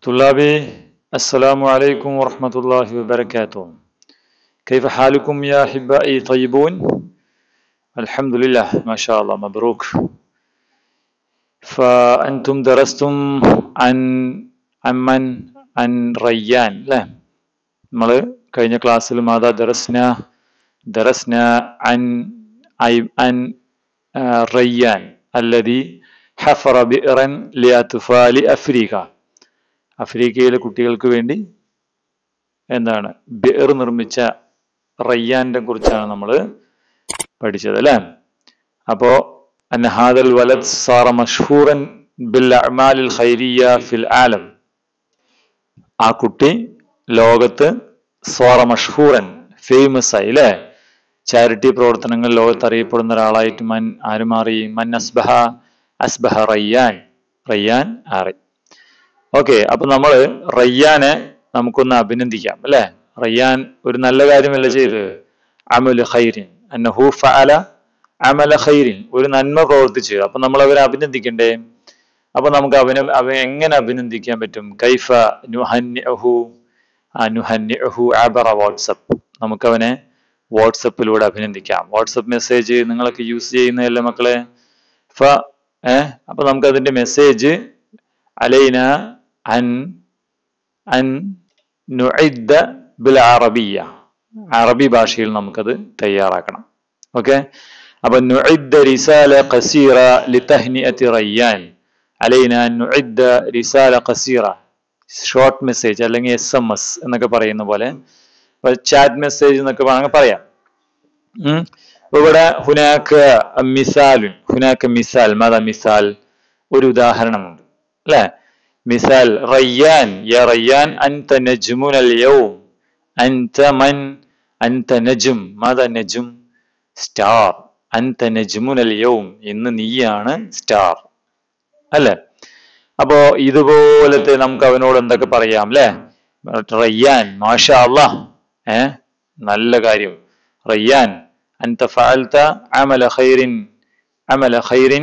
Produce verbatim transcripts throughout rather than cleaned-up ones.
طلابي السلام عليكم ورحمة الله وبركاته. كيف حالكم يا أحبائي طيبون؟ الحمد لله ما شاء الله مبروك. فأنتم درستم عن عمن عن ريان لا നമ്മൾ കഴിഞ്ഞ ക്ലാസ്സിൽ മാതാ ദറസ്ന ദറസ്ന عن عن ريان الذي حفر بئرا لأطفال أفريقيا. അഫ്രിക്കയിലെ കുട്ടികൾക്ക് വേണ്ടി എന്താണ് ബിർ നിർമ്മിച്ച റയ്യാനെ കുറിച്ചാണ് നമ്മൾ പഠിച്ചത് അല്ലേ. അപ്പോ അന്ന ഹാദൽ വലദ് സാറ മഷ്ഹൂറൻ ബിൽ അഅമാലിൽ ഖൈരിയ്യ ഫിൽ ആലം. ആ കുട്ടി ലോകത്ത് സാറ മഷ്ഹൂറൻ ഫേമസ് ആയി അല്ലേ. ചാരിറ്റി പ്രവർത്തനങ്ങൾ ലോകത്ത് അറിയപ്പെടുന്ന ഒരാളായിട്ട് മൻ ആര് മാറി? മൻ അസ്ബഹ അസ്ബഹ റയ്യാൻ റയ്യാൻ ആറി. ഓക്കെ, അപ്പൊ നമ്മള് റയ്യാനെ നമുക്കൊന്ന് അഭിനന്ദിക്കാം അല്ലെ. റയ്യാൻ ഒരു നല്ല കാര്യമല്ല ചെയ്ത്, അമൽ ഖൈരിൻ അന്നഹു ഫഅല അമല ഖൈരിൻ, ഒരു നന്മ പ്രവർത്തിച്ചു. അപ്പൊ നമ്മൾ അവരെ അഭിനന്ദിക്കണ്ടേ? അപ്പൊ നമുക്ക് അവനെ അവ എങ്ങനെ അഭിനന്ദിക്കാൻ പറ്റും? കൈഫ നുഹന്നിഉഹു നുഹന്നിഉഹു അബറ വാട്സപ്പ്. നമുക്കവനെ വാട്സപ്പിലൂടെ അഭിനന്ദിക്കാം. വാട്സപ്പ് മെസ്സേജ് നിങ്ങളൊക്കെ യൂസ് ചെയ്യുന്നതല്ലേ മക്കളെ? ഫ ഏഹ് അപ്പൊ നമുക്ക് അതിന്റെ മെസ്സേജ് അലൈന അൻ അൻ നുഇദ്ദ ബിൽ അറബിയ്യ, അറബി ഭാഷയിൽ നമുക്കത് തയ്യാറാക്കണം. ഓക്കെ, അപ്പൊ നുഇദ്ദ റിസാല ഖസീറ ലിതഹ്നിഅതി റയ്യാൻ. അലൈന അൻ നുഇദ്ദ റിസാല ഖസീറ, ഷോർട്ട് മെസ്സേജ് അല്ലെങ്കിൽ എസ് എം എസ് എന്നൊക്കെ പറയുന്ന പോലെ, ചാറ്റ് മെസ്സേജ് എന്നൊക്കെ വേണമെങ്കിൽ പറയാം. ഉം ഇവിടെ ഹുനാക മിസാലുൻ, ഹുനാക മിസാൽ, മാതാ മിസാൽ, ഒരു ഉദാഹരണമുണ്ട് അല്ലെ. മിസാൽ റയ്യാൻ, യാ റയ്യാൻ അൻത നജ്മുനൽ യൗം. അൻത മൻ? അൻത നജ്ം. മാതാ നജ്ം? സ്റ്റാർ. അൻത നജ്മുനൽ യൗം, ഇന്ന് നീയാണ് സ്റ്റാർ അല്ലെ. അപ്പോ ഇതുപോലത്തെ നമുക്ക് അവനോട് എന്തൊക്കെ പറയാം അല്ലെ. റയ്യാൻ മാഷാ അല്ലാഹ്, ഏ നല്ല കാര്യം. റയ്യാൻ അൻത ഫഅൽത അമല ഖൈറിൻ അമല ഖൈറിൻ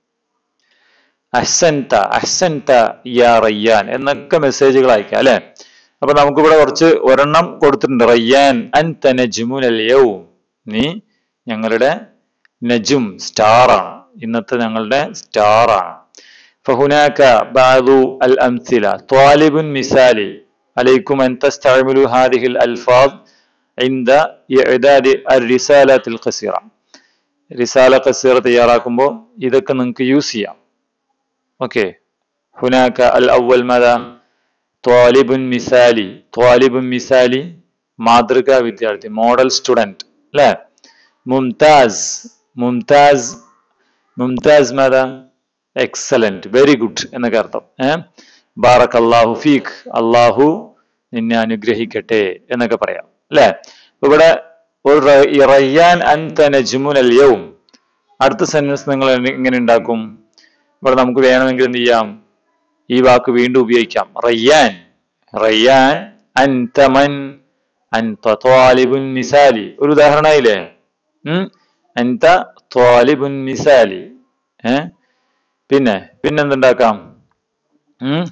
അഹ്സൻത അഹ്സൻത യാ റയ്യാൻ എന്നൊക്കെ മെസ്സേജുകൾ അയക്കാം അല്ലെ. അപ്പൊ നമുക്കിവിടെ കുറച്ച് ഒരെണ്ണം കൊടുത്തിട്ടുണ്ട്. റയ്യാൻ അൻത നജ്മുനൽ യൗം, നീ ഞങ്ങളുടെ നജും സ്റ്റാർ ആണ്, ഇന്നത്തെ ഞങ്ങളുടെ സ്റ്റാർ ആണ്. ഫഹുനാക ബഅദു അൽ അംസില. ത്വാലിബുൻ മിസാലി അലൈക്കും അൻ തസ്തഅമിലു ഹാദിഹിൽ അൽഫാദ് ഇൻദ ഇഅദാദി അർ-റിസാലത്തിൽ ഖസീറ. റിസാല ഖസീറ തയ്യാറാക്കുമ്പോൾ ഇതൊക്കെ നിങ്ങൾക്ക് യൂസ് ചെയ്യാം. ഓക്കെ, ഹുനാക അൽ അവൽ മാദാ? ത്വാലിബുൻ മിസാലി. ത്വാലിബുൻ മിസാലി മാതൃകാ വിദ്യാർത്ഥി, മോഡൽ സ്റ്റുഡന്റ് അല്ലെ. മുംതാസ്, മുംതാസ് മുംതാസ് മാദാ? എക്സലന്റ്, വെരി ഗുഡ് എന്നൊക്കെ അർത്ഥം. ഏഹ് ബാറക്കല്ലാഹു ഫീഖ്, അള്ളാഹു നിന്നെ അനുഗ്രഹിക്കട്ടെ എന്നൊക്കെ പറയാം അല്ലെ. ഇവിടെ ഒരു റയ്യാൻ അൻത നജ്മുനൽ യൗം, അടുത്ത സെന്റൻസ് നിങ്ങൾ എങ്ങനെ ഉണ്ടാക്കും? ഇവിടെ നമുക്ക് വേണമെങ്കിൽ എന്ത് ചെയ്യാം, ഈ വാക്ക് വീണ്ടും ഉപയോഗിക്കാം. റയ്യാൻ റയ്യാൻ അൻത മൻ? അൻത ത്വാലിബുൻ മിസാലി. ഒരു ഉദാഹരണമായില്ലേ. ഉം അൻത ത്വാലിബുൻ മിസാലി. ഏഹ് പിന്നെ പിന്നെന്തുണ്ടാക്കാം? ഉം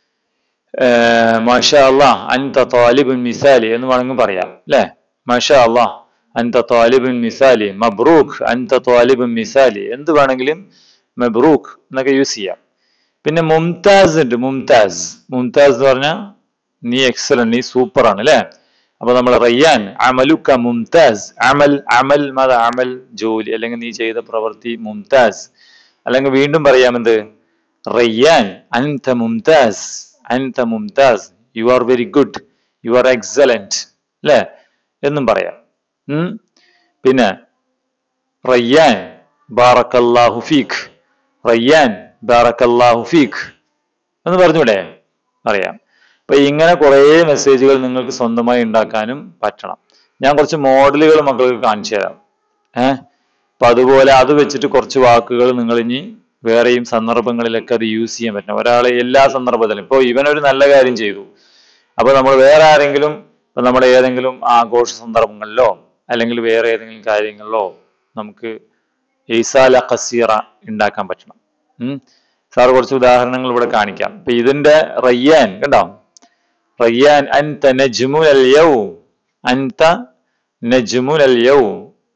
മാഷാ അല്ലാഹ് അൻത ത്വാലിബുൻ മിസാലി എന്ന് വേണമെങ്കിൽ പറയാം അല്ലെ. മാഷാ അല്ലാഹ് അൻത ത്വാലിബുൻ മിസാലി, മബ്രൂക്ക് അൻത ത്വാലിബുൻ മിസാലി, എന്ത് വേണമെങ്കിലും മബ്രൂക്ക് എന്നൊക്കെ യൂസ് ചെയ്യാം. പിന്നെ മുംതാസ് ഉണ്ട്. മുംതാസ് മുംതാസ് എന്ന് പറഞ്ഞാൽ നീ എക്സലന്റ്, നീ സൂപ്പർ ആണ് അല്ലെ. അപ്പൊ നമ്മൾ റയ്യാൻ അമലുക മുംതാസ്. അമൽ അമൽ മത അമൽ ജോലി അല്ലെങ്കിൽ നീ ചെയ്ത പ്രവൃത്തി മുംതാസ്. അല്ലെങ്കിൽ വീണ്ടും പറയാം എന്ത്? റയ്യാൻ അൻത മുംതാസ് അൻത മുംതാസ്, you are very good, you are excellent അല്ലെ എന്നും പറയാം. ഉം പിന്നെ റയ്യാൻ ബാറക്കല്ലാഹു ഫീഖ്, റയ്യാൻ ബാറക്കല്ലാഹു ഫീഖ് എന്ന് പറഞ്ഞൂടെ? അറിയാം. അപ്പൊ ഇങ്ങനെ കുറെ മെസ്സേജുകൾ നിങ്ങൾക്ക് സ്വന്തമായി ഉണ്ടാക്കാനും പറ്റണം. ഞാൻ കുറച്ച് മോഡലുകൾ മക്കൾക്ക് കാണിച്ചു തരാം. ഏഹ് അപ്പൊ അതുപോലെ അത് വെച്ചിട്ട് കുറച്ച് വാക്കുകൾ നിങ്ങൾ ഇനി വേറെയും സന്ദർഭങ്ങളിലൊക്കെ അത് യൂസ് ചെയ്യാൻ പറ്റണം. ഒരാളെ എല്ലാ സന്ദർഭത്തിലും, ഇപ്പൊ ഇവനൊരു നല്ല കാര്യം ചെയ്തു, അപ്പൊ നമ്മൾ വേറെ ആരെങ്കിലും, ഇപ്പൊ നമ്മുടെ ഏതെങ്കിലും ആഘോഷ സന്ദർഭങ്ങളിലോ അല്ലെങ്കിൽ വേറെ ഏതെങ്കിലും കാര്യങ്ങളിലോ നമുക്ക് ഇസാല ഖസീറ ഉണ്ടാക്കാൻ പറ്റണം. ഉം സാർ കുറച്ച് ഉദാഹരണങ്ങൾ ഇവിടെ കാണിക്കാം. ഇപ്പൊ ഇതിന്റെ റയ്യാൻ കണ്ടോ, റയ്യാൻ അൻത നജ്മുൽ അൽ യൗം, അൻത നജ്മുൽ അൽ യൗം.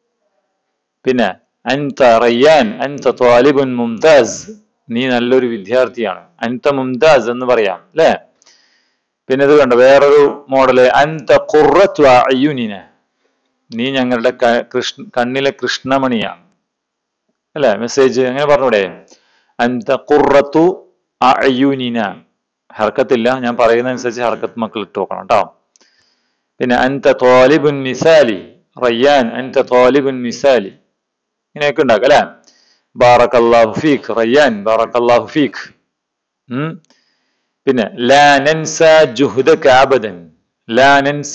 പിന്നെ അൻത റയ്യാൻ അൻത ത്വാലിബുൻ മുംതാസ്, നീ നല്ലൊരു വിദ്യാർത്ഥിയാണ്. അൻത മുംതാസ് എന്ന് പറയാം അല്ലെ. പിന്നെ ഇത് കണ്ടോ വേറൊരു മോഡല്, അൻത ഖുർറത്തു അയുനിന, നീ ഞങ്ങളുടെ കൃഷ്ണ കണ്ണിലെ കൃഷ്ണമണിയാണ് അല്ലെ. മെസ്സേജ് അങ്ങനെ പറഞ്ഞൂടെ, അൻത ഖുർറത്തു അയുനിന. ഹർക്കത്തില്ല, ഞാൻ പറയുന്ന അനുസരിച്ച് ഹർക്കത്ത് മക്കൾ ഇട്ട് നോക്കണം കേട്ടോ. പിന്നെ അൻത ത്വാലിബുൻ മിസാലി, റയ്യാൻ അൻത ത്വാലിബുൻ മിസാലി, ഇങ്ങനെയൊക്കെ ഉണ്ടാക്കാം അല്ലെ. ബാറക്കല്ലാഹു ഫീക് റയ്യാൻ, ബാറക്കല്ലാഹു ഫീക്. ഉം പിന്നെ ലാ നൻസ ജുഹ്ദക അബദൻ, ലാ നൻസ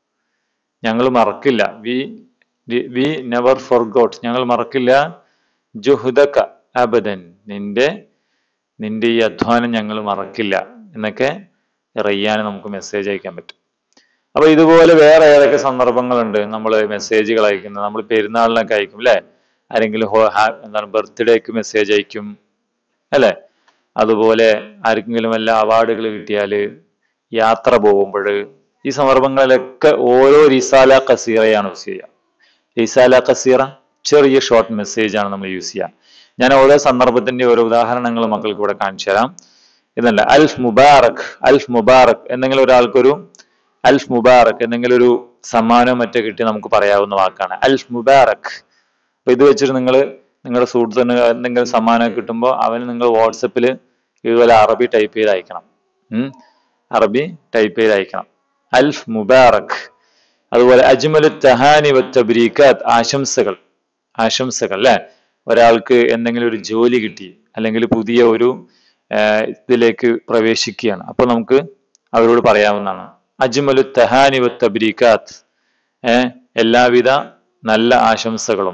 ഞങ്ങൾ മറക്കില്ല, വി വി നെവർ ഫോർഗോട്ട്, ഞങ്ങൾ മറക്കില്ല, ജുഹ്ദക അബദൻ നിന്റെ നിന്റെ ഈ അധ്വാനം ഞങ്ങൾ മറക്കില്ല എന്നൊക്കെ റയ്യാന് നമുക്ക് മെസ്സേജ് അയക്കാൻ പറ്റും. അപ്പൊ ഇതുപോലെ വേറെ ഏതൊക്കെ സന്ദർഭങ്ങളുണ്ട് നമ്മൾ മെസ്സേജുകൾ അയക്കുന്നത്. നമ്മൾ പെരുന്നാളിനൊക്കെ അയക്കും അല്ലെ, ആരെങ്കിലും എന്താണ് ബർത്ത്ഡേക്ക് മെസ്സേജ് അയക്കും അല്ലെ. അതുപോലെ ആർക്കെങ്കിലും വല്ല അവാർഡുകൾ കിട്ടിയാല്, യാത്ര പോകുമ്പോൾ, ഈ സന്ദർഭങ്ങളിലൊക്കെ ഓരോ റിസാല ഖസീറയാണ് യൂസ് ചെയ്യുക. റിസാല ഖസീറ ചെറിയ ഷോർട്ട് മെസ്സേജ് ആണ് നമ്മൾ യൂസ് ചെയ്യുക. ഞാൻ ഓരോ സന്ദർഭത്തിന്റെ ഓരോ ഉദാഹരണങ്ങൾ മക്കൾക്ക് ഇവിടെ കാണിച്ചു തരാം. ഇതല്ല അൽഫ് മുബാറക്, അൽഫ് മുബാറക് എന്തെങ്കിലും ഒരാൾക്കൊരു അൽഫ് മുബാറക് എന്തെങ്കിലും ഒരു സമ്മാനോ മറ്റോ കിട്ടി നമുക്ക് പറയാവുന്ന വാക്കാണ് അൽഫ് മുബാറക്. അപ്പൊ ഇത് വെച്ചിട്ട് നിങ്ങൾ നിങ്ങളുടെ സുഹൃത്തിന് എന്തെങ്കിലും സമ്മാനം കിട്ടുമ്പോൾ അവന് നിങ്ങൾ വാട്സപ്പിൽ ഇതുപോലെ അറബി ടൈപ്പ് ചെയ്ത് അയക്കണം. ഉം അറബി ടൈപ്പ് ചെയ്ത് അയക്കണം, അൽഫ് മുബാറക്. അതുപോലെ അജ്മലു തഹാനി വത്തബ്രീകാത്ത്, ആശംസകൾ, ആശംസകൾ അല്ലെ. ഒരാൾക്ക് എന്തെങ്കിലും ഒരു ജോലി കിട്ടി അല്ലെങ്കിൽ പുതിയ ഒരു ഇതിലേക്ക് പ്രവേശിക്കുകയാണ്, അപ്പൊ നമുക്ക് അവരോട് പറയാവുന്നതാണ് അജ്മലു തഹാനി വത്തബ്രീകാത്ത്, ഏഹ് എല്ലാവിധ നല്ല ആശംസകളും,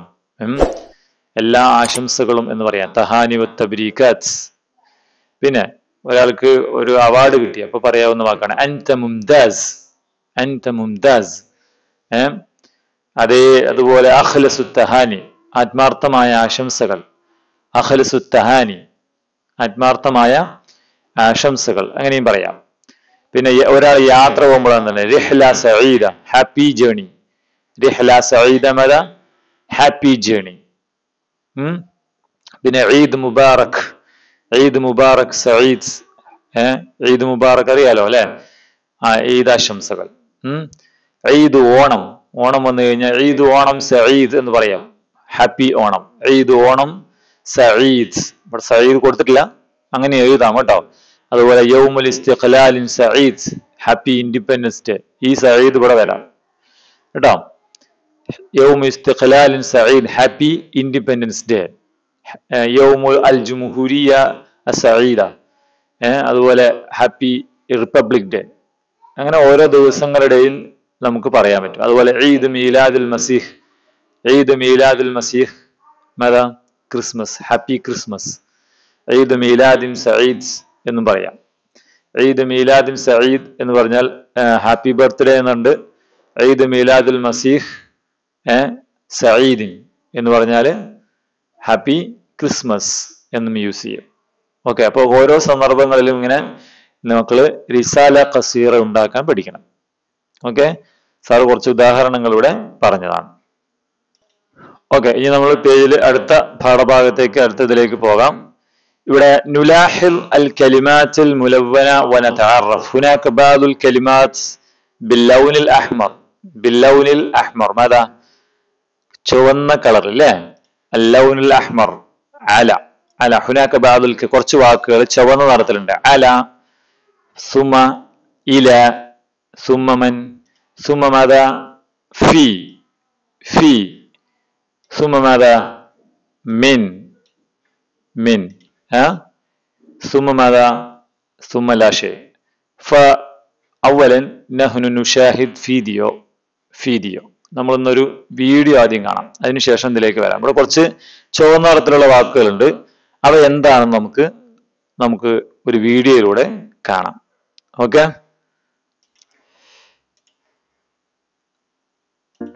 എല്ലാ ആശംസകളും എന്ന് പറയാം, തഹാനി വത്തബ്രീകാത്ത്. പിന്നെ ഒരാൾക്ക് ഒരു അവാർഡ് കിട്ടി അപ്പൊ പറയാവുന്ന വാക്കാണ് അൻത മുംതാസ്, അൻത മുംതാസ്. ഏഹ് അതേ അതുപോലെ അഖ്ലസു തഹാനി, ആത്മാർത്ഥമായ ആശംസകൾ, അഖ്ലസു തഹാനി ആത്മാർത്ഥമായ ആശംസകൾ, അങ്ങനെയും പറയാം. പിന്നെ ഒരാൾ യാത്ര പോകുമ്പോഴാണ് തന്നെ റിഹ്ല സഈദ, ഹാപ്പി ജേണി, റിഹ്ല സഈദ മദ ഹാപ്പി ജേണി. ഉം പിന്നെ ഈദ് മുബാറക്, ഈദ് മുബാറക് സഈദ്, ഏഹ് ഈദ് മുബാറക് അറിയാലോ അല്ലെ, ആ ഈദ് ആശംസകൾ. ഉം ഈദ് ഓണം, ഓണം വന്നു കഴിഞ്ഞാൽ ഈദ് ഓണം സഈദ് എന്ന് പറയാം, ഹാപ്പി ഓണം, ഈദ് ഓണം സഈദ്. ഇവിടെ സഈദ് കൊടുത്തിട്ടില്ല, അങ്ങനെ എഴുതാം കേട്ടോ. അതുപോലെ യൗമുൽ ഇസ്തിഖ്ലാലിൻ സഈദ്, ഹാപ്പി ഇൻഡിപെൻഡൻസ് ഡേ, ഈ സഈദ് ഇവിടെ വരാം കേട്ടോ. യൗമുൽ ഇസ്തിഖ്ലാലിൻ സഈദ്, ഹാപ്പി ഇൻഡിപെൻഡൻസ് ഡേ. യൗമുൽ അൽ ജുംഹൂരിയ സഈദ, അതുപോലെ ഹാപ്പി റിപ്പബ്ലിക് ഡേ. അങ്ങനെ ഓരോ ദിവസങ്ങളുടെയും നമുക്ക് പറയാൻ പറ്റും. അതുപോലെ ഈദ് മീലാദുൽ മസീഹ്, ഈദ് മീലാദുൽ മസീഹ് മത ക്രിസ്മസ്, ഹാപ്പി ക്രിസ്മസ്. ഈദ് മീലാദിൻ സഈദ് എന്നും പറയാം. ഈദ് മീലാദിൻ സഈദ് എന്ന് പറഞ്ഞാൽ ഹാപ്പി ബർത്ത്ഡേ എന്നുണ്ട്. ഈദ് മീലാദുൽ മസീഹ് സഈദിൻ എന്ന് പറഞ്ഞാൽ ഹാപ്പി ക്രിസ്മസ് എന്നും യൂസ് ചെയ്യും. ഓക്കെ, അപ്പൊ ഓരോ സന്ദർഭങ്ങളിലും ഇങ്ങനെ മക്കള് റിസാല ഖസീറ ഉണ്ടാക്കാൻ പഠിക്കണം. ഓക്കെ, സാർ കുറച്ച് ഉദാഹരണങ്ങളിലൂടെ പറഞ്ഞതാണ്. ഓക്കെ, ഇനി നമ്മൾ പേജിൽ അടുത്ത പാഠഭാഗത്തേക്ക് അടുത്ത ഇതിലേക്ക് പോകാം. ഇവിടെ നുലാഹിൽ അൽ കലിമാത്തുൽ മുലവ്വന വനതഅറഫ് ഹുനാക ബഅദുൽ കലിമാത്ത് ബില്ലൗനിൽ അഹ്മർ, ബില്ലൗനിൽ അഹ്മർ മാദാ ചുവന്ന കളർ അല്ലേ, അല്ലൗനുൽ അഹ്മർ, അല അല ഹുനാക ബഅദുൽ, കുറച്ച് വാക്കുകൾ ചുവന്ന നിറത്തിലുണ്ട്. അല, സുമ, ഇല, സുമമൻ, സുമമദ, ഫി, ഫി, സുമമദ, മിൻ, മിൻ, സുമമദ, സുമലാഷെ. ഫ അവലൻ നഹ്നു നുഷാഹിദ് ഫീഡിയോ, ഫീഡിയോ നമ്മളൊന്നൊരു വീഡിയോ ആദ്യം കാണാം, അതിനുശേഷം ഇതിലേക്ക് വരാം. ഇവിടെ കുറച്ച് ചുവന്ന നിറത്തിലുള്ള വാക്കുകളുണ്ട്, അവ എന്താണെന്ന് നമുക്ക് നമുക്ക് ഒരു വീഡിയോയിലൂടെ കാണാം. ഓക്കെ,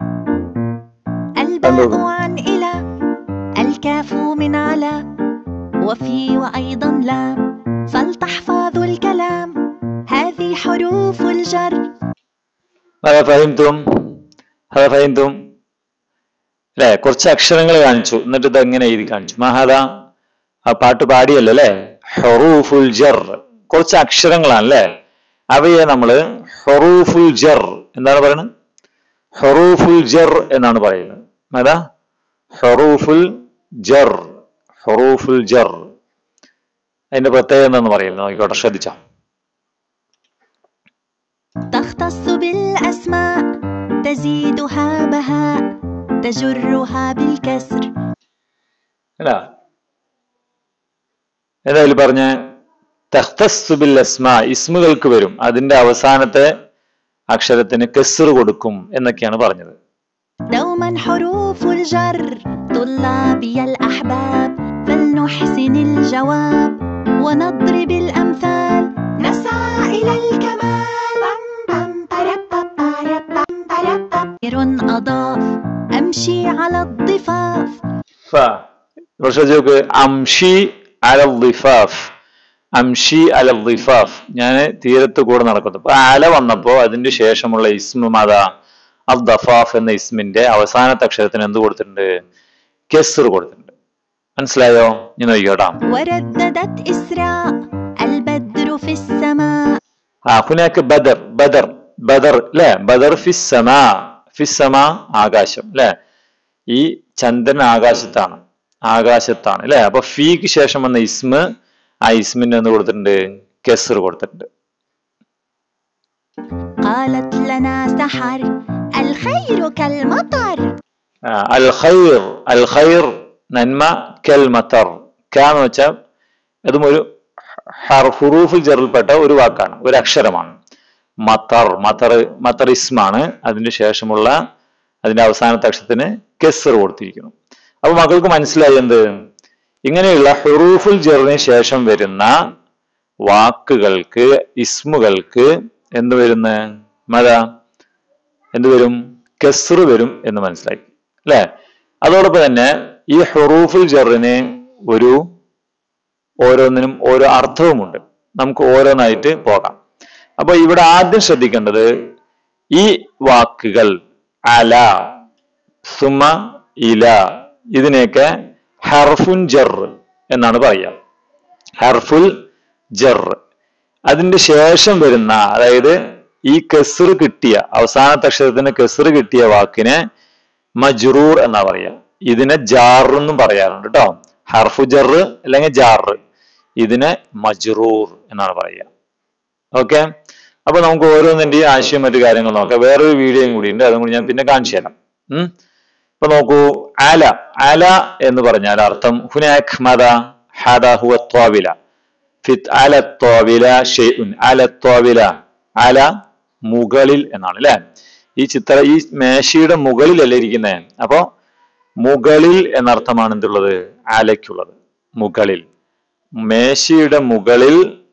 الباء عن إلى، الكاف من على، وفي وأيضا لام فلتحفظوا الكلام هذه حروف الجر. هذا فهمتم هذا فهمتم അല്ലേ? കുറച്ച് അക്ഷരങ്ങൾ കാണിച്ചു, എന്നിട്ട് ഇത് എങ്ങനെ എഴുതി കാണിച്ചു. മഹാദ ആ പാട്ട് പാടിയല്ലോ അല്ലെ. ഹുറൂഫുൽ ജർ കുറച്ച് അക്ഷരങ്ങളാണ് അല്ലെ. അവയെ നമ്മള് ഹുറൂഫുൽ ജർ എന്താണ് പറയുന്നത്? ഹുറൂഫുൽ ജർ എന്നാണ് പറയുന്നത്. അതാ ഹുറൂഫുൽ ജർ ഹുറൂഫുൽ ജർ അതിന്റെ പ്രത്യേകത എന്താന്ന് പറയുന്നത് നോക്കിക്കോട്ടെ, ശ്രദ്ധിച്ചോ. تختص بالأسماء تزيدها بهاء تجرها بالكسر. അല്ല ഏതായാലും പറഞ്ഞ തഖ്തസ്സു ബിൽ അസ്മാ ഇസ്മുകൾക്ക് വരും, അതിന്റെ അവസാനത്തെ അക്ഷരത്തിന് കസ്ർ കൊടുക്കും എന്നൊക്കെയാണ് പറഞ്ഞത്. دوما حروف الجر طلابي الأحباب فلنحسن الجواب ونضرب الأمثال نسعى إلى الكمال. أضاف أمشي على الضفاف. ف أمشي على الضفاف അംഷി അല ദിഫാഫ് ഞാൻ തീരത്ത് കൂടെ നടക്കുന്നു. അപ്പൊ അല വന്നപ്പോ അതിന്റെ ശേഷമുള്ള ഇസ്മു മാതാ അൽ ദഫാഫ് എന്ന ഇസ്മിന്റെ അവസാനത്തെ അക്ഷരത്തിന് എന്ത് കൊടുത്തിട്ടുണ്ട്? കെസ്ർ കൊടുത്തിട്ടുണ്ട്. മനസ്സിലായോ? ഞാൻ നോക്കിക്കോട്ടാ. ആ ഹുനാക ബദർ ബദർ ബദർ അല്ലെ. ബദർ ഫിസ്സമാ ഫിസ്സമാ ആകാശം അല്ലെ. ഈ ചന്ദ്രൻ ആകാശത്താണ് ആകാശത്താണ് അല്ലെ. അപ്പൊ ഫീക്ക് ശേഷം വന്ന ഇസ്മ ആ ഇസ്മിന് എന്ത് കൊടുത്തിട്ടുണ്ട്? കെസ്ർ കൊടുത്തിട്ടുണ്ട്. അൽ ഖൈർ അൽ ഖൈർ നന്മ കൽ മത്തർ കാന്ന് വെച്ചാൽ അതും ഒരു ഹുറൂഫുൽ ജറിൽപ്പെട്ട ഒരു വാക്കാണ്, ഒരു അക്ഷരമാണ്. മത്തർ മത്തർ മത്തർ ഇസ്മാണ്, അതിന് ശേഷമുള്ള അതിന്റെ അവസാനത്തെ അക്ഷരത്തിന് കെസ്ർ കൊടുത്തിരിക്കുന്നു. അപ്പൊ മക്കൾക്ക് മനസ്സിലായി എന്ത്? ഇങ്ങനെയുള്ള ഹുറൂഫുൽ ജറിന് ശേഷം വരുന്ന വാക്കുകൾക്ക് ഇസ്മുകൾക്ക് എന്ത് വരുന്ന മത എന്ത് വരും? കെസ്ർ വരും എന്ന് മനസ്സിലാക്കി അല്ലെ. അതോടൊപ്പം തന്നെ ഈ ഹുറൂഫുൽ ജറിന് ഒരു ഓരോന്നിനും ഓരോ അർത്ഥവുമുണ്ട്. നമുക്ക് ഓരോന്നായിട്ട് പോകാം. അപ്പൊ ഇവിടെ ആദ്യം ശ്രദ്ധിക്കേണ്ടത് ഈ വാക്കുകൾ അല സുമ ഇല ഇതിനെയൊക്കെ ഹർഫുൻ ജർ എന്നാണ് പറയുക. ഹർഫുൽ ജർ അതിന്റെ ശേഷം വരുന്ന, അതായത് ഈ കെസ്ർ കിട്ടിയ അവസാനത്തെ അക്ഷരത്തിന് കെസ്ർ കിട്ടിയ വാക്കിനെ മജ്റൂർ എന്നാ പറയാ. ഇതിനെ ജാർ എന്നും പറയാറുണ്ട് കേട്ടോ. ഹർഫു ജർ അല്ലെങ്കിൽ ജാർ, ഇതിനെ മജ്റൂർ എന്നാണ് പറയുക. ഓക്കെ, അപ്പൊ നമുക്ക് ഓരോന്നിന്റെ ആശയം മറ്റു കാര്യങ്ങൾ നോക്കാം. വേറൊരു വീഡിയോയും കൂടി ഉണ്ട്, അതും കൂടി ഞാൻ പിന്നെ കാണിച്ചു തരാം. ഉം ഇപ്പൊ നോക്കൂ, അല അല എന്ന് പറഞ്ഞാൽ അർത്ഥം ഹുനാക് മദ ഹദ ഹുവ ത്വാവില ഫിത് അല ത്വാവില ഷൈഉൻ അല ത്വാവില അല മുകളിൽ എന്നാണ് അല്ലെ. ഈ ചിത്ര ഈ മേശയുടെ മുകളിലല്ലേ ഇരിക്കുന്നേ. അപ്പോ മുകളിൽ എന്നർത്ഥമാണ് എന്തുള്ളത്? അലയ്ക്കുള്ളത്. മുകളിൽ, മേശയുടെ മുകളിൽ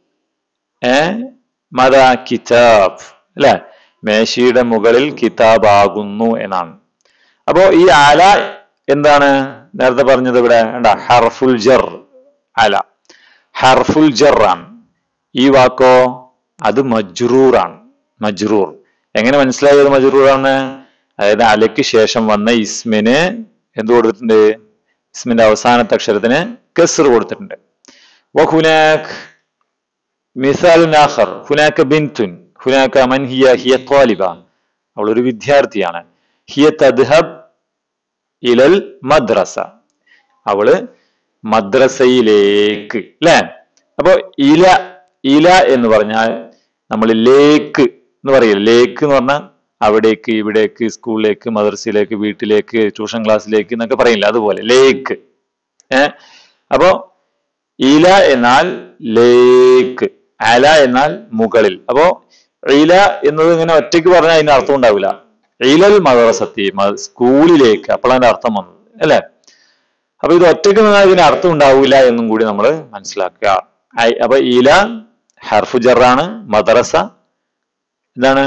ഏ മദ കിതാബ് അല്ലെ. മേശയുടെ മുകളിൽ കിതാബ് ആകുന്നു എന്നാണ്. അപ്പോ ഈ അല എന്താണ് നേരത്തെ പറഞ്ഞത്? ഇവിടെ എന്താ? ഹർഫുൽ ജർ. അല ഹർഫുൽ ജർ ആണ്. ഈ വാക്കോ അത് മജ്റൂർ ആണ്. മജ്റൂർ എങ്ങനെ മനസ്സിലായത് മജ്റൂർ ആണ്? അതായത് അലയ്ക്ക് ശേഷം വന്ന ഇസ്മിന് എന്ത് കൊടുത്തിട്ടുണ്ട്? ഇസ്മിന്റെ അവസാനത്തെ അക്ഷരത്തിന് കസ്ർ കൊടുത്തിട്ടുണ്ട്. വഹുനാക് മിസാലുൻ ആഖർ ഹുനാക ബിൻതുൻ ഹുനാക മൻ ഹിയ ഹിയ ത്വാലിബ അവൾ ഒരു വിദ്യാർത്ഥിയാണ്. ഹിയ തദ്ഹബ് ഇലൽ മദ്രസ അവള് മദ്രസയിലേക്ക് അല്ലെ. അപ്പൊ ഇല ഇല എന്ന് പറഞ്ഞാൽ നമ്മൾ ലേക്ക് എന്ന് പറയില്ല. ലേക്ക് എന്ന് പറഞ്ഞാൽ അവിടേക്ക് ഇവിടേക്ക് സ്കൂളിലേക്ക് മദ്രസയിലേക്ക് വീട്ടിലേക്ക് ട്യൂഷൻ ക്ലാസ്സിലേക്ക് എന്നൊക്കെ പറയില്ല, അതുപോലെ ലേക്ക്. ഏഹ് അപ്പോ ഇല എന്നാൽ ലേക്ക്, അല എന്നാൽ മുകളിൽ. അപ്പോ ഇല എന്നത് ഇങ്ങനെ ഒറ്റയ്ക്ക് പറഞ്ഞാൽ അതിന് അർത്ഥം ഉണ്ടാവില്ല. ഇലൽ മദ്രസത്തി സ്കൂളിലേക്ക്, അപ്പോൾ അതിന്റെ അർത്ഥം വന്നത് അല്ലെ. അപ്പൊ ഇത് ഒറ്റയ്ക്ക് നിന്നാൽ ഇതിന് അർത്ഥം ഉണ്ടാവില്ല എന്നും കൂടി നമ്മൾ മനസ്സിലാക്കുക. അപ്പൊ ഇല ഹർഫു ജറാണ്, മദ്രസ എന്താണ്?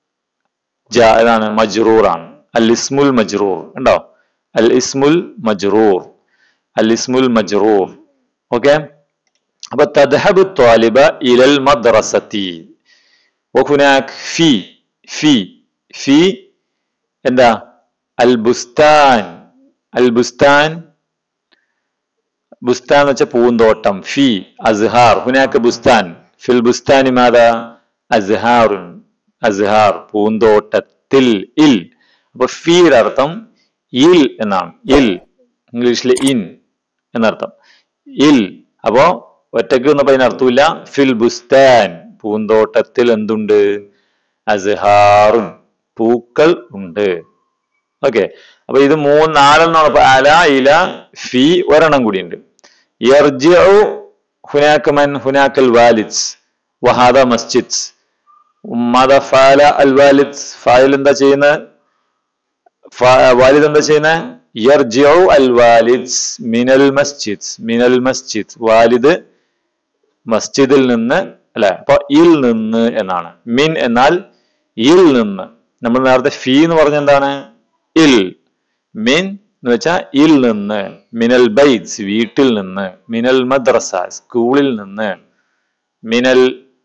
ഇതാണ് മജ്റൂറാണ്. അൽ ഇസ്മുൽ മജ്റൂർ ഉണ്ടോ? അൽ ഇസ്മുൽ മജ്റൂർ അൽ ഇസ്മുൽ മജ്റൂർ ഓക്കെ. അപ്പൊ തദ്ഹബു ത്വാലിബ ഇലൽ മദ്റസതി വഹുനാക് ഫി ഫി ഫി എന്താ അൽ ബുസ്താൻ അൽ ബുസ്താൻ ബുസ്താൻ എന്ന് വെച്ചാൽ പൂന്തോട്ടം. ഫി അസ്ഹാർ ഹുനാക ബുസ്താൻ ഫിൽ ബുസ്താനി മാദാ അസ്ഹാറുൻ അസ്ഹാർ പൂന്തോട്ടത്തിൽ ഇൽ. അപ്പൊ ഫിയുടെ അർത്ഥം ഇൽ എന്നാണ്. ഇൽ ഇംഗ്ലീഷിലെ ഇൻ എന്നർത്ഥം ഇൽ. അപ്പോ ഒറ്റക്ക് വന്നപ്പോ അതിന് അർത്ഥമില്ല. ഫിൽ ബുസ്താൻ പൂന്തോട്ടത്തിൽ എന്തുണ്ട്? അസ്ഹാറുൻ പൂക്കൾ ഉണ്ട്. ഓക്കെ. അപ്പൊ ഇത് മൂന്ന് നാലെണ്ണമാണ്. അപ്പൊ അല ഇല ഫി ഒരെണ്ണം കൂടി ഉണ്ട്. യർജിഉ ഹുനാക മൻ ഹുനാകൽ വാലിദ് വഹാദ മസ്ജിദ്. മാദാ ഫഅല അൽ വാലിദ് ഫായിൽ എന്താ ചെയ്യുന്നത്? വാലിദ് എന്താ ചെയ്യുന്നത്? യർജിഉ അൽ വാലിദ് മിനൽ മസ്ജിദ് മിനൽ മസ്ജിദ് വാലിദ് മസ്ജിദിൽ നിന്ന് അല്ലെ. അപ്പൊ ഇൽ നിന്ന് എന്നാണ്. മിൻ എന്നാൽ ഇൽ നിന്ന്. നമ്മൾ നേരത്തെ ഫീ എന്ന് പറഞ്ഞ എന്താണ്? ഇൽ. മിൻ എന്ന് വെച്ചാൽ ഇൽ നിന്ന്. മിനൽ ബൈത്ത് വീട്ടിൽ നിന്ന്. മിനൽ മദ്രസ സ്കൂളിൽ നിന്ന്. മിനൽ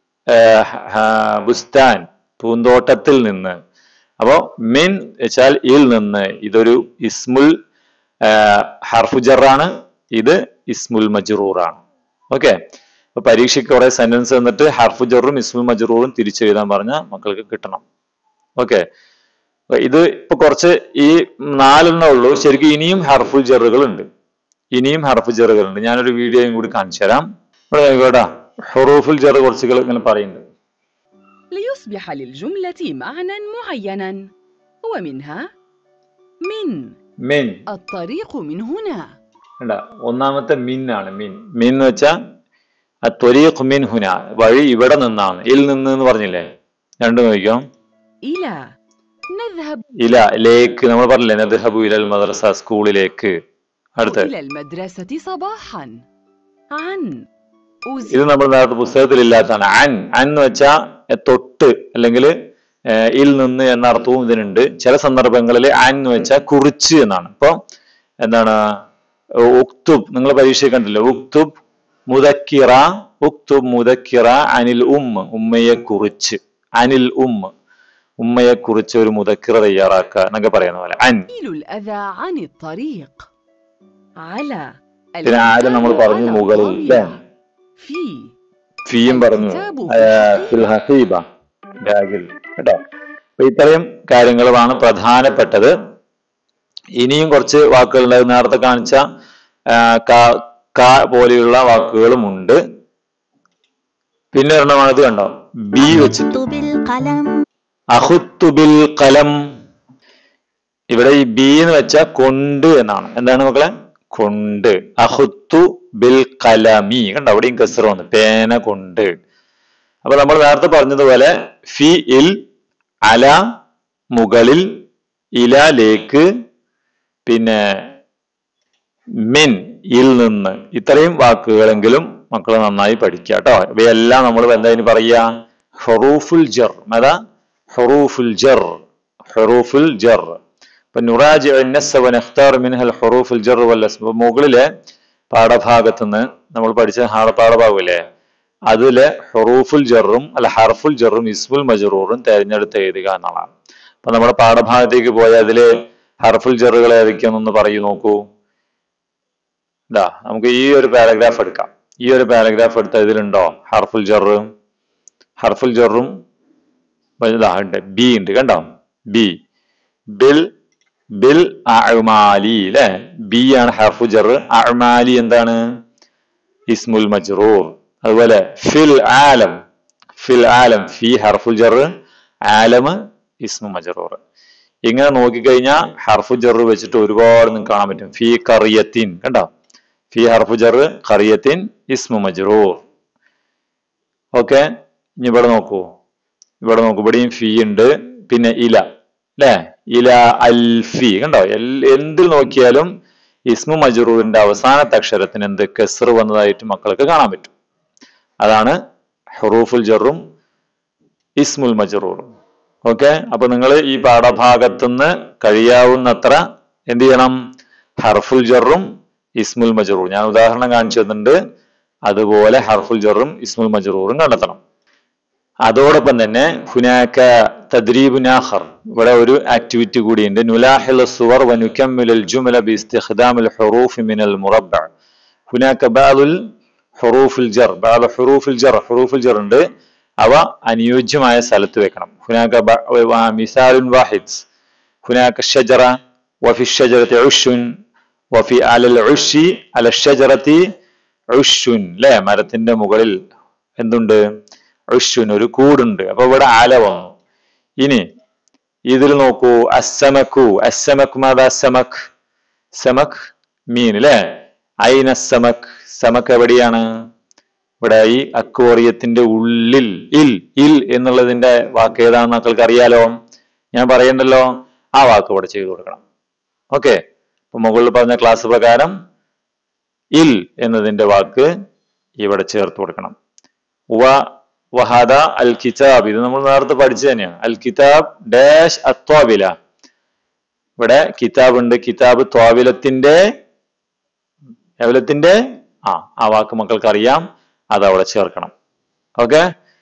ബുസ്താൻ പൂന്തോട്ടത്തിൽ നിന്ന്. അപ്പോ മിൻ വെച്ചാൽ ഇൽ നിന്ന്. ഇതൊരു ഇസ്മുൽ ഹർഫുജറാണ്. ഇത് ഇസ്മുൽ മജ്റൂറാണ്. ഓക്കെ. അപ്പൊ പരീക്ഷയ്ക്ക് കുറെ സെന്റൻസ് തന്നിട്ട് ഹർഫുജറും ഇസ്മുൽ മജ്റൂറും തിരിച്ചെഴുതാൻ പറഞ്ഞ മക്കൾക്ക് കിട്ടണം. ഓക്കെ. ഇത് ഇപ്പൊ കുറച്ച് ഈ നാലെണ്ണേ ഉള്ളൂ. ശരിക്കും ഇനിയും ഹർഫുൽ ജറുകൾ ഉണ്ട്. ഇനിയും ഹർഫുൽ ജറുകൾ ഉണ്ട്. ഞാനൊരു വീഡിയോയും കൂടി കാണിച്ചു തരാം. ഇവിടെ കേട്ടാ ഹുറൂഫുൽ ജർ കുറച്ചുകൾ ഇങ്ങനെ പറയുന്നുണ്ട്. ليصبح للجملة معنى معينا ومنها من മിൻ الطريق من هنا. ഒന്നാമത്തെ മിൻ ആണ്. മിൻ മിൻ എന്ന് വെച്ചാൽ അത്വരീഖ് മിൻ ഹുന വഴി ഇവിടെ നിന്നാണ്. ഇൽ നിന്ന് എന്ന് പറഞ്ഞില്ലേ? രണ്ടും നോക്കിയോ. إلى نذهب ഇല ലേക്ക് നമ്മൾ പറഞ്ഞില്ലേ? നദ്ഹബു ഇലൽ മദ്രസ സ്കൂളിലേക്ക്. അടുത്ത إلى المدرسة صباحا. عن ഇത് നമ്മൾ നേരത്തെ പുസ്തകത്തിൽ ഇല്ലാത്തതാണ്. അൻ അൻ എന്ന് വെച്ചാ തൊട്ട് അല്ലെങ്കിൽ ഇൽ നിന്ന് എന്ന അർത്ഥവും ഇതിനുണ്ട്. ചില സന്ദർഭങ്ങളിൽ അൻ എന്ന് വെച്ചാൽ കുറിച്ച് എന്നാണ്. ഇപ്പൊ എന്താണ്? ഉക്തുബ് നിങ്ങൾ പരീക്ഷ കണ്ടില്ലേ? ഉക്തുബ് മുദക്കിറ ഉക്തുബ് മുദക്കിറ അനിൽ ഉമ്മ ഉമ്മയെ കുറിച്ച്. അനിൽ ഉമ്മ ഉമ്മയെ കുറിച്ച് ഒരു മുദക്കിറ തയ്യാറാക്കുക എന്നൊക്കെ പറയുന്ന പോലെ അൻ. പിന്നെ ആരും നമ്മൾ പറഞ്ഞു മുകളിൽ അല്ലേ? ഫീയും പറഞ്ഞു ബാഗിൽ കേട്ടോ. അപ്പൊ ഇത്രയും കാര്യങ്ങളുമാണ് പ്രധാനപ്പെട്ടത്. ഇനിയും കുറച്ച് വാക്കുകൾ നേരത്തെ കാണിച്ച ക പോലെയുള്ള വാക്കുകളും ഉണ്ട്. പിന്നെ ഒരെണ്ണമാണ് ഇത് കണ്ടോ? ബി വെച്ചിട്ട് അഖുത്തു ബിൽ ഖലം. ഇവിടെ ഈ ബി എന്ന് വെച്ചാൽ കൊണ്ട് എന്നാണ്. എന്താണ് മക്കളെ? കൊണ്ട്. അഖുത്തു ബിൽ ഖലമി. കണ്ടോ? അവിടെയും കസ്റ വന്നു. പേന കൊണ്ട്. അപ്പൊ നമ്മൾ നേരത്തെ പറഞ്ഞതുപോലെ ഫി ഇൽ, അല മുകളിൽ, ഇല ലേക്ക്, പിന്നെ മിൻ ഇൽ നിന്ന്. ഇത്രയും വാക്കുകളെങ്കിലും മക്കൾ നന്നായി പഠിക്കുക കേട്ടോ. ഇവയെല്ലാം നമ്മൾ എന്താ ഇനി പറയാ? ഹുറൂഫുൽ ജർ. അതാ ഹുറൂഫുൽ ജർ. ഹുറൂഫുൽ ജർ. ഇപ്പൊ നുറാജി നഖ്താർ മിൻഹൽ ഹുറൂഫുൽ ജർ വൽ അസ്മ. മുകളിലെ പാഠഭാഗത്ത് നിന്ന് നമ്മൾ പഠിച്ച പാഠഭാഗമില്ലേ? അതിലെ ഹുറൂഫുൽ ജറും അല്ല ഹർഫുൽ ജറും ഇസ്മുൽ മജ്റൂറും തെരഞ്ഞെടുത്ത് എഴുതുക എന്നുള്ളതാണ്. അപ്പൊ നമ്മുടെ പാഠഭാഗത്തേക്ക് പോയാൽ അതില് ഹർഫുൽ ജറുകൾ ഏതൊക്കെയാണെന്ന് പറയൂ നോക്കൂ. ഇതാ നമുക്ക് ഈ ഒരു പാരഗ്രാഫ് എടുക്കാം. ഈ ഒരു പാരഗ്രാഫ് എടുത്ത ഇതിലുണ്ടോ ഹർഫുൽ ജറും? ഹർഫുൽ ജറും ഉണ്ട്. ബി ഉണ്ട്. കണ്ടോ? ബി. ബിൽ ബിൽ അഅ്മാലി അല്ലെ? ബി ആണ് ഹർഫുൽ ജർ. അഅ്മാലി എന്താണ്? ഇസ്മുൽ മജ്റൂർ. അതുപോലെ ഫിൽ ആലം. ഫിൽ ആലം ഫി ഹർഫുൽ ജർ, ആലം ഇസ്മു മജ്റൂർ. ഇങ്ങനെ നോക്കിക്കഴിഞ്ഞാൽ ഹർഫുൽ ജർ വെച്ചിട്ട് ഒരുപാട് നിങ്ങൾക്ക് കാണാൻ പറ്റും. ഫി ഖറിയത്തിൻ. കണ്ടോ? ഫി ഹർഫുൽ ജർ, ഖറിയത്തിൻ ഇസ്മു മജ്റൂർ. ഓക്കെ. ഇനി ഇവിടെ നോക്കൂ. ഇവിടെ നോക്കൂ. ഇവിടെയും ഫി ഉണ്ട്. പിന്നെ ഇല അല്ലെ? ഇല അൽഫി. കണ്ടോ? എന്തിൽ നോക്കിയാലും ഇസ്മു മജ്റൂറിന്റെ അവസാനത്തെ അക്ഷരത്തിന് എന്ത് കസ്ർ വന്നതായിട്ട് മക്കൾക്ക് കാണാൻ പറ്റും. അതാണ് ഹുറൂഫുൽ ജറും ഇസ്മുൽ മജ്റൂറും. ഓക്കെ. അപ്പൊ നിങ്ങൾ ഈ പാഠഭാഗത്തുനിന്ന് കഴിയാവുന്നത്ര എന്ത് ചെയ്യണം? ഹർഫുൽ ജറും ഇസ്മുൽ മജ്റൂർ. ഞാൻ ഉദാഹരണം കാണിച്ചു തന്നിട്ടുണ്ട്. അതുപോലെ ഹർഫുൽ ജറും ഇസ്മുൽ മജ്റൂറും കണ്ടെത്തണം. അതോടൊപ്പം തന്നെ ഹുനാക തദ്രീബുൻ ആഖർ, ഇവിടെ ഒരു ആക്ടിവിറ്റി കൂടിയുണ്ട്. നുലാഹിൽ സുവർ വ നുകമ്മിലുൽ ജുമല ബിഇസ്തിഖ്ദാമിൽ ഹുറൂഫ് മിനൽ മുറബ്ബഅ. ഹുനാക ബഅദുൽ ഹുറൂഫുൽ ജർ, ബഅദു ഹുറൂഫുൽ ജർ, ഹുറൂഫുൽ ജർ ഉണ്ട്, അവ അനുയോജ്യമായ സ്ഥലത്ത് വെക്കണം. ഹുനാക മിസാലുൻ വാഹിദ്, ഹുനാക ഷജറ വഫി ഷജറത്തി ഉശ്ശുൻ വഫി അലൽ ഉശ്ശി അല ഷജറത്തി ഉശ്ശുൻ, അല്ലേ? മരത്തിന്റെ മുകളിൽ എന്തുണ്ട്? ഉശ്ശുൻ, ഒരു കൂടുണ്ട്. അപ്പൊ ഇവിടെ അല വന്നു. ഇനി ഇതിൽ നോക്കൂ, അസ്സമക്കു, അസ്സമക് മാതാ സമക്, സമക് മീൻ, അല്ലേ? ഐന സമക്, സമക് എവിടെയാണ്? ഇവിടെ ഈ അക്വേറിയത്തിന്റെ ഉള്ളിൽ. ഇൽ, ഇൽ എന്നുള്ളതിന്റെ വാക്ക് ഏതാണെന്ന് മക്കൾക്ക് അറിയാലോ? ഞാൻ പറയണ്ടല്ലോ, ആ വാക്ക് ഇവിടെ ചെയ്തു കൊടുക്കണം. ഓക്കെ, അപ്പൊ മുകളിൽ പറഞ്ഞ ക്ലാസ് പ്രകാരം ഇൽ എന്നതിന്റെ വാക്ക് ഇവിടെ ചേർത്ത് കൊടുക്കണം. വ വഹദ അൽ കിതാബ്, ഇത് നമ്മൾ നേരത്തെ പഠിച്ചു തന്നെയാണ്. അൽ കിതാബ് ഡാഷ് അത്വാബില, ഇവിടെ കിതാബ് ഉണ്ട്. കിതാബ് ത്വാബിലത്തിന്റെ, എവലത്തിന്റെ, ആ ആ വാക്ക് മക്കൾക്ക് അറിയാം, അത് അവിടെ ചേർക്കണം. ഓക്കെ.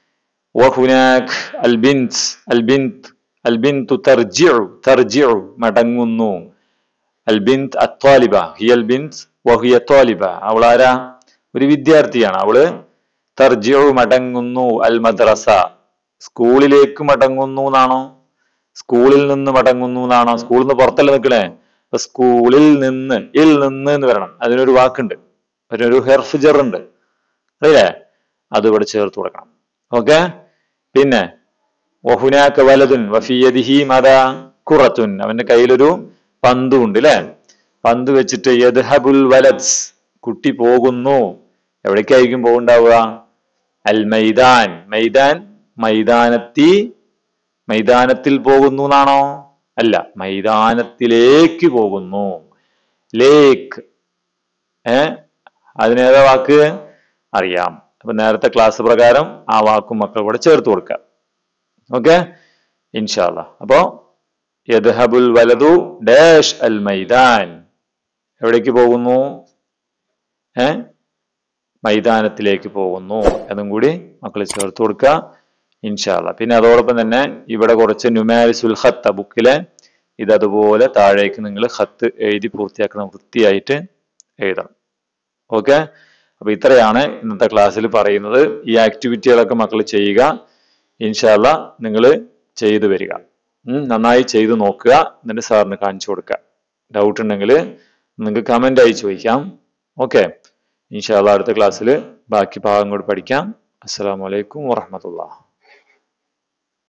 വഹുനാക് അൽ ബിൻത്, അൽ ബിൻത്, അൽ ബിൻതു തർജിഉ, തർജിഉ മടങ്ങുന്നു. അൽ ബിൻത് അത്വാലിബ, ഹിയൽ ബിൻത് വഹിയ ത്വാലിബ, അവളാരാ? ഒരു വിദ്യാർത്ഥിയാണ്. അവള് തർജിഉ മടങ്ങുന്നു. അൽ മദ്രസ, സ്കൂളിലേക്ക് മടങ്ങുന്നു എന്നാണോ? സ്കൂളിൽ നിന്ന് മടങ്ങുന്നു എന്നാണോ? സ്കൂളിൽ നിന്ന് പുറത്തല്ല നിൽക്കണേ. അപ്പൊ സ്കൂളിൽ നിന്ന്, ഇൽ നിന്ന് എന്ന് വരണം. അതിനൊരു വാക്കുണ്ട്, അതിനൊരു ഹെർഫ് ജർ ഉണ്ട്, അറിയില്ലേ? അത് ഇവിടെ ചേർത്ത് കൊടുക്കണം. ഓക്കെ. പിന്നെ വഹുനാക വലതുൻ വഫി യദിഹി മദാ ഖുറത്തുൻ, അവന്റെ കയ്യിലൊരു പന്തും ഉണ്ട്, അല്ലെ? പന്ത് വെച്ചിട്ട് യദ്ഹബുൽ വലദ്, കുട്ടി പോകുന്നു. എവിടേക്കായിരിക്കും പോകുണ്ടാവുക? അൽ മൈദാൻ, മൈദാൻ മൈതാനത്തി, മൈതാനത്തിൽ പോകുന്നു എന്നാണോ? അല്ല, മൈതാനത്തിലേക്ക് പോകുന്നു. ലേക്ക്, ഏ അതിനേതാ വാക്ക്? അറിയാം. അപ്പൊ നേരത്തെ ക്ലാസ് പ്രകാരം ആ വാക്കും മക്കൾ ഇവിടെ ചേർത്ത് കൊടുക്കുക. ഓക്കെ, ഇൻഷാ അല്ലാഹ്. അപ്പോ യദ്ഹബുൽ വലദു ഡാഷ് അൽ മൈദാൻ, എവിടേക്ക് പോകുന്നു? ഏ മൈതാനത്തിലേക്ക് പോകുന്നു. അതും കൂടി മക്കൾ ചേർത്ത് കൊടുക്കുക ഇൻഷാ അല്ലാഹ്. പിന്നെ അതോടൊപ്പം തന്നെ ഇവിടെ കുറച്ച് നുമാരിസുൽ ഖത്ത് ബുക്കിലെ ഇത് അതുപോലെ താഴേക്ക് നിങ്ങൾ ഖത്ത് എഴുതി പൂർത്തിയാക്കണം, വൃത്തിയായിട്ട് എഴുതണം. ഓക്കെ. അപ്പൊ ഇത്രയാണ് ഇന്നത്തെ ക്ലാസ്സിൽ പറയുന്നത്. ഈ ആക്ടിവിറ്റികളൊക്കെ മക്കൾ ചെയ്യുക ഇൻഷാ അല്ലാഹ്. നിങ്ങൾ ചെയ്തു വരിക, നന്നായി ചെയ്തു നോക്കുക, എന്നിട്ട് സാറിന് കാണിച്ചു കൊടുക്കുക. ഡൗട്ട് ഉണ്ടെങ്കിൽ നിങ്ങൾക്ക് കമന്റ് ആയി ചോദിക്കാം. ഓക്കെ, ഇൻഷാ അല്ലാഹ് അടുത്ത ക്ലാസ്സിൽ ബാക്കി ഭാഗം കൂടി പഠിക്കാം. അസ്സലാമു അലൈക്കും വറഹ്മത്തുള്ളാഹി.